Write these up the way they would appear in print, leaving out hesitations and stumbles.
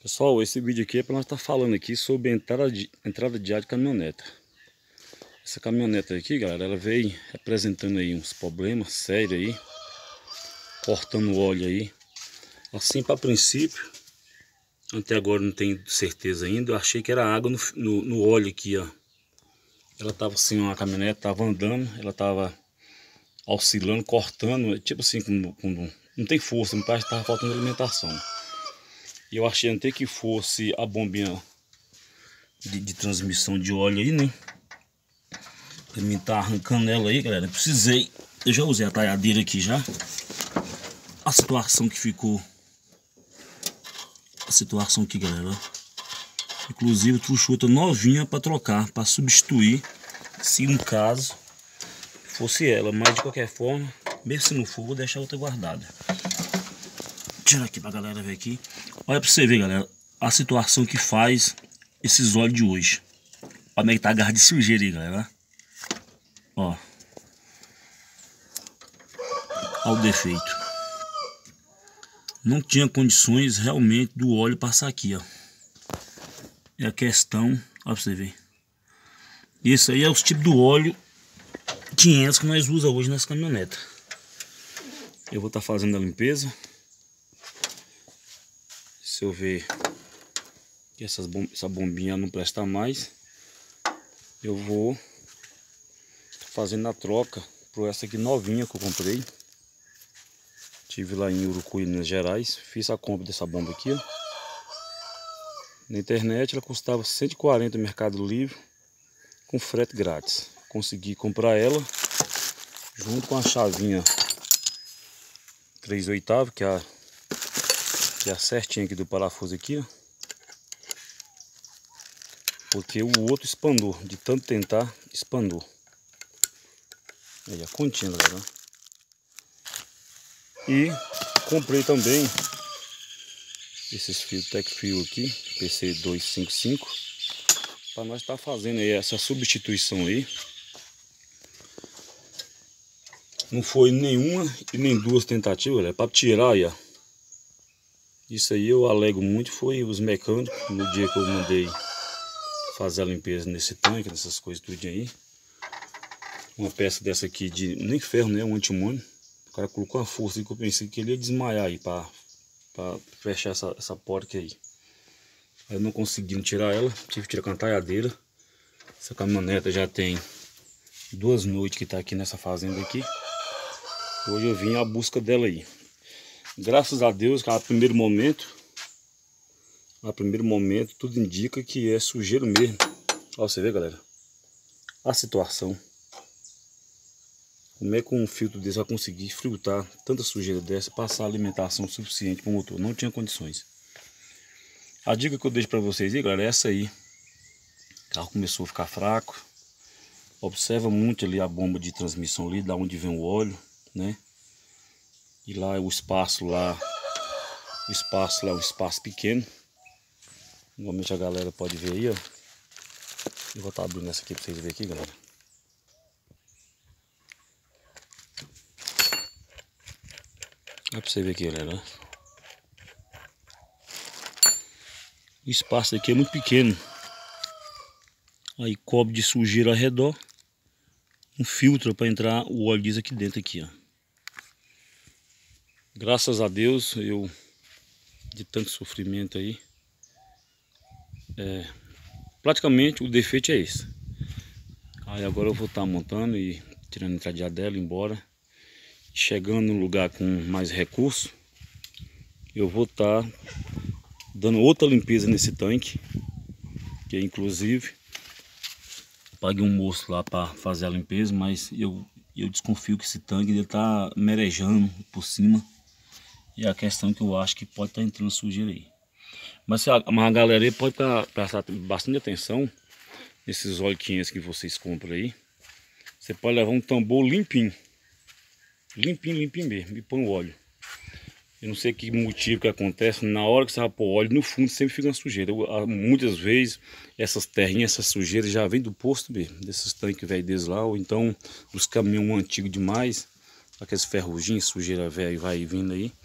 Pessoal, esse vídeo aqui é para nós estar falando aqui sobre a entrada de ar de caminhoneta. Essa caminhoneta aqui, galera, ela veio apresentando aí uns problemas sérios aí, cortando óleo aí. Assim, para princípio, até agora não tenho certeza ainda, eu achei que era água no óleo aqui, ó. Ela tava assim, uma caminhonete tava andando, ela tava oscilando, cortando, tipo assim, não tem força, não parece que tava faltando alimentação. E eu achei até que fosse a bombinha de transmissão de óleo aí, né? Pra mim tá arrancando ela aí, galera. Eu já usei a talhadeira aqui já. A situação que ficou. A situação aqui, galera. Inclusive, truchota novinha pra trocar, pra substituir, se um caso fosse ela. Mas de qualquer forma, mesmo se não for, vou deixar outra guardada. Tirar aqui pra galera ver aqui. Olha pra você ver, galera, a situação que faz esses óleos de hoje. Olha como é que tá a garra de sujeira aí, galera. Ó. Olha o defeito. Não tinha condições realmente do óleo passar aqui, ó. É a questão, olha pra você ver. Esse aí é os tipos do óleo 500 que nós usamos hoje nessa caminhoneta. Eu vou estar fazendo a limpeza. Se eu ver que essa bombinha não presta mais, eu vou fazendo a troca por essa aqui novinha que eu comprei. Tive lá em Urucuí, Minas Gerais. Fiz a compra dessa bomba aqui, ó. Na internet ela custava 140 no Mercado Livre, com frete grátis. Consegui comprar ela junto com a chavinha 3/8, que é a certinha aqui do parafuso aqui, ó. Porque o outro espanou, de tanto tentar, espanou. Aí a continha, galera. E comprei também esses fios Tecfil aqui, PC255, para nós estar fazendo aí essa substituição aí. Não foi nenhuma e nem duas tentativas, galera, para tirar aí, ó. Isso aí eu alego muito, foi os mecânicos, no dia que eu mandei fazer a limpeza nesse tanque, nessas coisas tudo aí. Uma peça dessa aqui de, nem ferro, né, um antimônio. O cara colocou uma força que eu pensei que ele ia desmaiar aí para fechar essa porca aí. Aí eu não consegui tirar ela, tive que tirar com a talhadeira. Essa caminhoneta já tem 2 noites que tá aqui nessa fazenda aqui. Hoje eu vim à busca dela aí. Graças a Deus, que a primeiro momento tudo indica que é sujeiro mesmo. Ó, você vê, galera, a situação. Como é que um filtro desse vai conseguir filtrar tanta sujeira dessa, passar alimentação suficiente para o motor? Não tinha condições. A dica que eu deixo para vocês aí, galera, é essa aí. O carro começou a ficar fraco. Observa muito ali a bomba de transmissão ali, da onde vem o óleo, né? E lá o espaço lá é um espaço pequeno. Normalmente a galera pode ver aí, ó. Eu vou estar abrindo essa aqui para vocês verem aqui, galera. Olha para você ver aqui, galera. O espaço aqui é muito pequeno. Aí cobre de sujeira ao redor. Um filtro para entrar o óleo diesel aqui dentro aqui, ó. Graças a Deus, eu de tanto sofrimento aí, praticamente o defeito é esse. Aí agora eu vou estar montando e tirando a entrada dela embora. Chegando num lugar com mais recursos, eu vou estar dando outra limpeza nesse tanque, que inclusive paguei um moço lá para fazer a limpeza, mas eu desconfio que esse tanque ele tá merejando por cima. E a questão que eu acho que pode estar entrando sujeira aí. Mas a galera aí pode prestar bastante atenção nesses óleos 500 que vocês compram aí. Você pode levar um tambor limpinho. Limpinho mesmo, e põe o óleo. Eu não sei que motivo que acontece, na hora que você vai pôr óleo, no fundo sempre fica uma sujeira. Muitas vezes essas terrinhas, essas sujeiras já vem do posto mesmo, desses tanques velhos deles lá, ou então dos caminhões antigos demais, aqueles ferruginhos, sujeira velha vai vindo aí.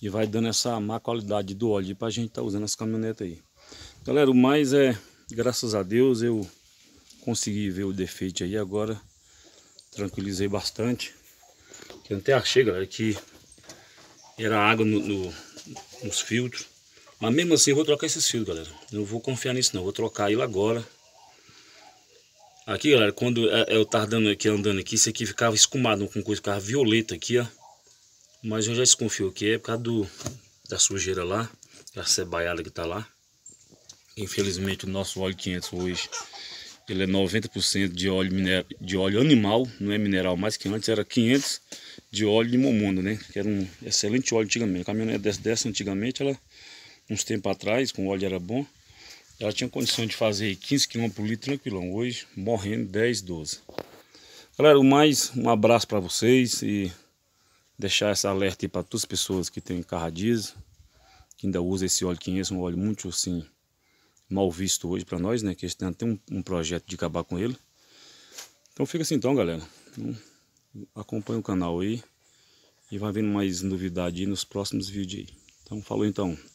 e vai dando essa má qualidade do óleo pra gente estar usando essa caminhonete aí. Galera, o mais graças a Deus eu consegui ver o defeito aí agora, tranquilizei bastante. Eu até achei, galera, que era água nos filtros, mas mesmo assim eu vou trocar esses filtros, galera. Não vou confiar nisso não, vou trocar ele agora. Aqui, galera, quando eu tava andando aqui, isso aqui ficava escumado com coisa, ficava violeta aqui, ó. Mas eu já desconfio que é por causa da sujeira lá, da cebaiada que tá lá. Infelizmente o nosso óleo 500 hoje, ele é 90% de óleo animal, não é mineral, mais que antes era 500 de óleo de momundo, né? Que era um excelente óleo antigamente. A caminhonete dessa antigamente, ela, uns tempos atrás, com o óleo era bom, ela tinha condição de fazer 15 km por litro tranquilão. Hoje, morrendo 10, 12. Galera, um abraço para vocês e deixar essa alerta aí para todas as pessoas que têm carro a diesel, que ainda usa esse óleo 500, um óleo muito assim mal visto hoje para nós, né? Que a gente tem um projeto de acabar com ele. Então fica assim então, galera. Acompanha o canal aí e vai vendo mais novidade aí nos próximos vídeos aí. Então falou então.